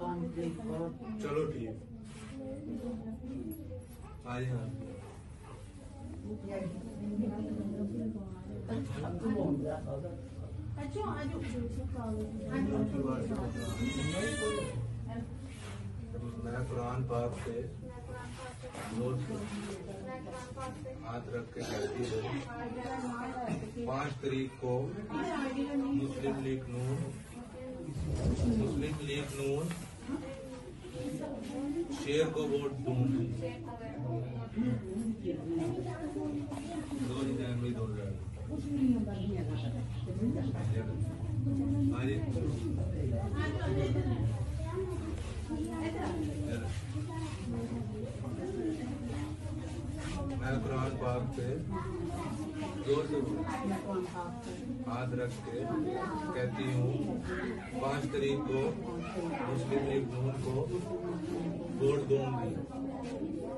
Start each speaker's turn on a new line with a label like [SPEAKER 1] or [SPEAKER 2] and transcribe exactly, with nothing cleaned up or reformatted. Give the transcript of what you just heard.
[SPEAKER 1] چلو ٹھیک آئیے ہاں میں قرآن پاک سے زور سے ہاتھ رکھ کے کہتی ہوں پانچ تاریخ کو مسلم لیگ نون مسلم لیگ نون شیر کو ووٹ دوں گی دو ہی دن میں دو جائے میں قرآن پاک پہ زور سے ہاتھ رکھ کے کہتی ہوں پانچ تاریخ کو مسلم لیگ نون کو ووٹ دوں گی